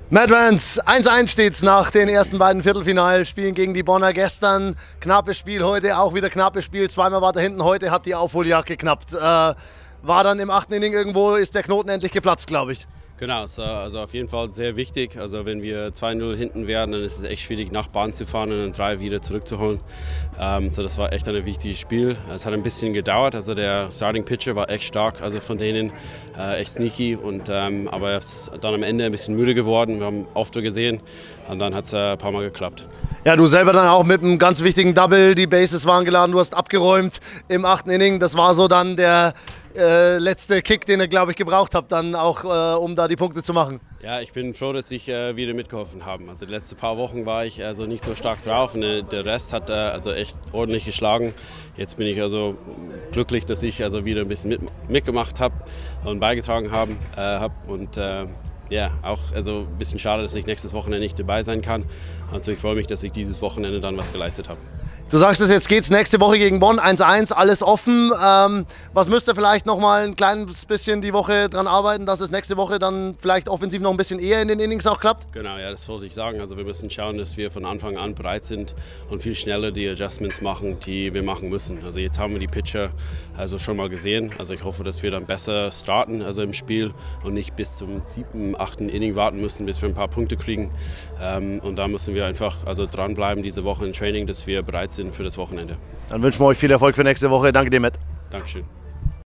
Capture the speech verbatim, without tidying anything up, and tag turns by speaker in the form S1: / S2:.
S1: Matt Vance, eins eins steht's nach den ersten beiden Viertelfinalspielen gegen die Bonner gestern. Knappes Spiel heute, auch wieder knappes Spiel. Zweimal war da hinten, heute hat die Aufholjagd geknappt. Äh, war dann im achten Inning irgendwo, ist der Knoten endlich geplatzt, glaube ich.
S2: Genau, also auf jeden Fall sehr wichtig. Also wenn wir zwei null hinten werden, dann ist es echt schwierig, nach Bahn zu fahren und dann drei wieder zurückzuholen. Ähm, so das war echt ein wichtiges Spiel. Es hat ein bisschen gedauert, also der Starting Pitcher war echt stark, also von denen äh, echt sneaky. Und, ähm, aber er ist dann am Ende ein bisschen müde geworden, wir haben oft gesehen und dann hat es äh, ein paar Mal geklappt.
S1: Ja, du selber dann auch mit einem ganz wichtigen Double, die Bases waren geladen, du hast abgeräumt im achten Inning. Das war so dann der Äh, letzte Kick, den ihr, glaube ich, gebraucht habt, dann auch, äh, um da die Punkte zu machen.
S2: Ja, ich bin froh, dass ich äh, wieder mitgeholfen habe. Also die letzten paar Wochen war ich also nicht so stark drauf und äh, der Rest hat äh, also echt ordentlich geschlagen. Jetzt bin ich also glücklich, dass ich also wieder ein bisschen mit, mitgemacht habe und beigetragen habe. Äh, hab und äh, ja, auch also ein bisschen schade, dass ich nächstes Wochenende nicht dabei sein kann. Also ich freue mich, dass ich dieses Wochenende dann was geleistet habe.
S1: Du sagst es, jetzt geht's nächste Woche gegen Bonn, eins eins, alles offen. Ähm, was müsst ihr vielleicht noch mal ein kleines bisschen die Woche dran arbeiten, dass es nächste Woche dann vielleicht offensiv noch ein bisschen eher in den Innings auch klappt?
S2: Genau, ja, das wollte ich sagen. Also wir müssen schauen, dass wir von Anfang an bereit sind und viel schneller die Adjustments machen, die wir machen müssen. Also jetzt haben wir die Pitcher also schon mal gesehen. Also ich hoffe, dass wir dann besser starten also im Spiel und nicht bis zum siebten, achten Inning warten müssen, bis wir ein paar Punkte kriegen. Ähm, und da müssen wir einfach also dranbleiben diese Woche im Training, dass wir bereit sind für das Wochenende.
S1: Dann wünschen wir euch viel Erfolg für nächste Woche. Danke dir, Matt.
S2: Dankeschön.